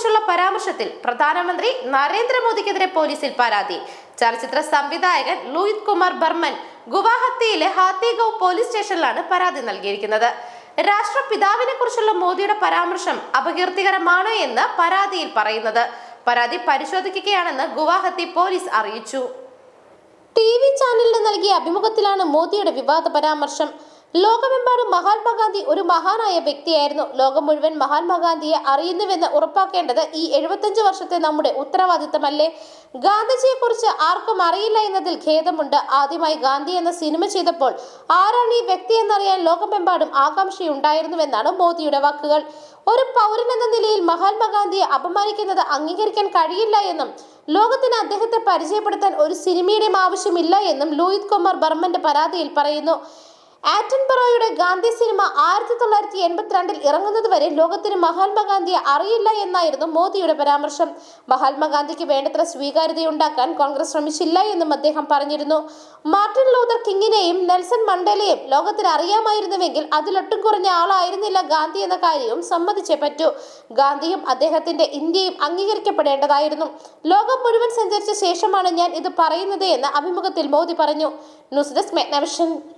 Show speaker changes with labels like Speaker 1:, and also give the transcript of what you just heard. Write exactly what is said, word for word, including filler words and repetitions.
Speaker 1: കുറിച്ചുള്ള പരാമർശത്തിൽ പ്രധാനമന്ത്രി നരേന്ദ്രമോദിക്കെതിരെ പോലീസിൽ പരാതി. ചലച്ചിത്ര സംവിധായകൻ ലൂയിത് കുമാർ ബർമൻ ഗുവാഹത്തിയിലെ ഹാത്തിഗൌ പോലീസ് സ്റ്റേഷനിലാണ് പരാതി നൽകിയിരിക്കുന്നത്. രാഷ്ട്രപിതാവിനെ കുറിച്ചുള്ള മോദിയുടെ പരാമർശം അപകീർത്തികരമാണ് എന്ന് പരാതിയിൽ പറയുന്നത്. പരാതി പരിശോധിക്കുകയാണെന്ന് ഗുവാഹത്തി പോലീസ് അറിയിച്ചു. ടി വി ചാനലിന് നൽകിയ അഭിമുഖത്തിലാണ് മോദിയുടെ വിവാദ പരാമർശം. ലോകമെമ്പാടും മഹാത്മാഗാന്ധി ഒരു മഹാനായ വ്യക്തിയായിരുന്നു. ലോകം മുഴുവൻ മഹാത്മാഗാന്ധിയെ അറിയുന്നുവെന്ന് ഉറപ്പാക്കേണ്ടത് ഈ എഴുപത്തഞ്ച് വർഷത്തെ നമ്മുടെ ഉത്തരവാദിത്തമല്ലേ? ഗാന്ധിജിയെ കുറിച്ച് ആർക്കും അറിയില്ല എന്നതിൽ ഖേദമുണ്ട്. ആദ്യമായി ഗാന്ധി എന്ന സിനിമ ചെയ്തപ്പോൾ ആരാണ് ഈ വ്യക്തി എന്നറിയാൻ ലോകമെമ്പാടും ആകാംക്ഷയുണ്ടായിരുന്നുവെന്നാണ് മോദിയുടെ വാക്കുകൾ. ഒരു പൗരൻ എന്ന നിലയിൽ മഹാത്മാഗാന്ധിയെ അപമാനിക്കുന്നത് അംഗീകരിക്കാൻ കഴിയില്ല എന്നും ലോകത്തിന് അദ്ദേഹത്തെ പരിചയപ്പെടുത്താൻ ഒരു സിനിമയുടെയും ആവശ്യമില്ല എന്നും ലൂയിത് കുമാർ ബർമന്റെ പരാതിയിൽ പറയുന്നു. ആറ്റൻബറോയുടെ ഗാന്ധി സിനിമ ആയിരത്തി തൊള്ളായിരത്തി എൺപത്തിരണ്ടിൽ ഇറങ്ങുന്നത് വരെ ലോകത്തിന് മഹാത്മാഗാന്ധിയെ അറിയില്ല എന്നായിരുന്നു മോദിയുടെ പരാമർശം. മഹാത്മാഗാന്ധിക്ക് വേണ്ടത്ര സ്വീകാര്യതയുണ്ടാക്കാൻ കോൺഗ്രസ് ശ്രമിച്ചില്ല എന്നും അദ്ദേഹം പറഞ്ഞിരുന്നു. മാർട്ടിൻ ലൂതർ കിങ്ങിനെയും നെൽസൺ മണ്ടേലയെയും ലോകത്തിന് അറിയാമായിരുന്നുവെങ്കിൽ അതിലൊട്ടും കുറഞ്ഞ ആളായിരുന്നില്ല ഗാന്ധി എന്ന കാര്യവും സമ്മതിച്ചേ പറ്റൂ. ഗാന്ധിയും അദ്ദേഹത്തിന്റെ ഇന്ത്യയും അംഗീകരിക്കപ്പെടേണ്ടതായിരുന്നു. ലോകം മുഴുവൻ സഞ്ചരിച്ച ശേഷമാണ് ഞാൻ ഇത് പറയുന്നത് എന്ന് അഭിമുഖത്തിൽ മോദി പറഞ്ഞു. News desk മെഗ്നവിഷൻ.